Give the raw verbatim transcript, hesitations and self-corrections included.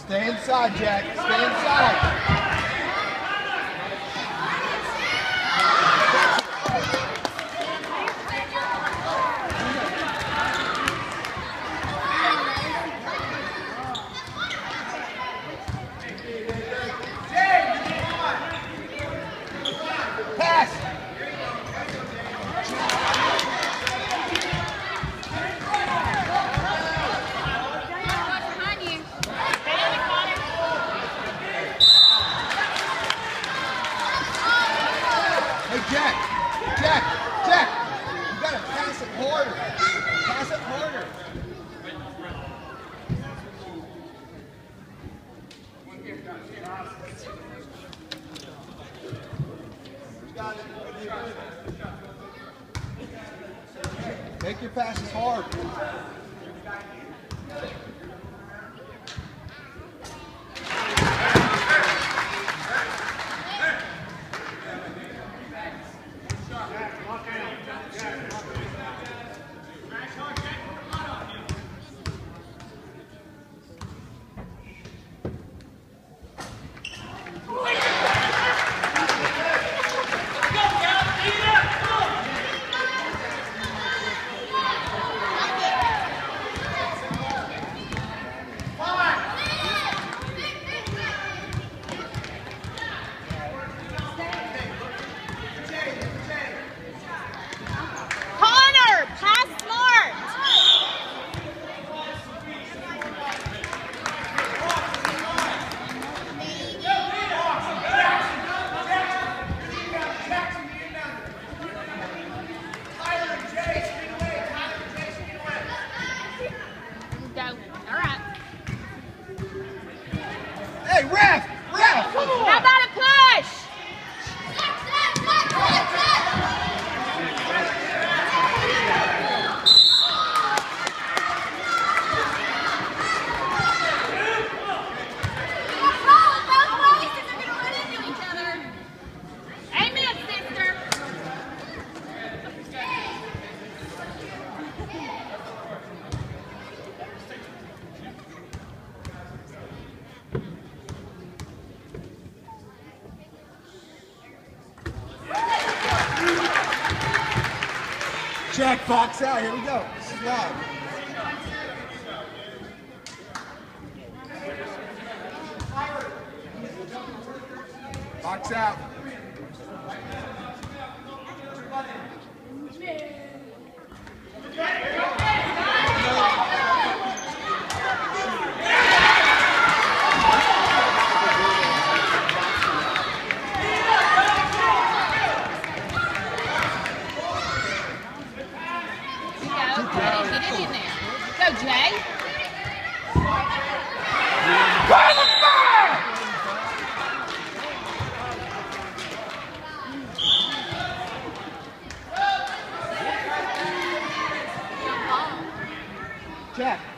Stay inside, Jack. Stay inside. Jack, Jack, Jack, you gotta pass it harder. Pass it harder. Make your passes hard. Hey, ref! Ref! How about a push? Amen, sister. Jack, box out. Here we go. This is live. Box out. Get it in there. Go, Jay. Jack.